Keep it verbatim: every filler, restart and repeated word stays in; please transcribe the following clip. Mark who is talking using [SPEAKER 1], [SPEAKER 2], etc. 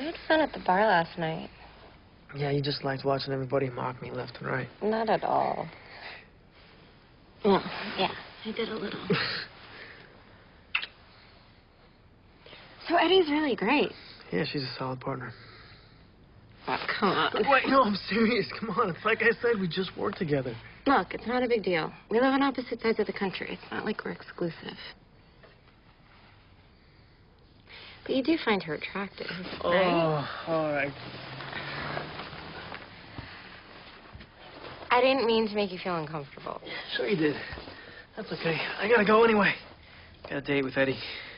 [SPEAKER 1] We had fun at the bar last night.
[SPEAKER 2] Yeah, you just liked watching everybody mock me left and right.
[SPEAKER 1] Not at all. Well, yeah, I did a little. So Eddie's really great.
[SPEAKER 2] Yeah, she's a solid partner.
[SPEAKER 1] Oh, come on.
[SPEAKER 2] Wait, no, I'm serious. Come on. It's like I said, we just work together.
[SPEAKER 1] Look, it's not a big deal. We live on opposite sides of the country. It's not like we're exclusive. But you do find her attractive,
[SPEAKER 2] oh,
[SPEAKER 1] right?
[SPEAKER 2] Oh, all right.
[SPEAKER 1] I didn't mean to make you feel uncomfortable.
[SPEAKER 2] Sure you did. That's okay. I gotta go anyway. Got a date with Eddie.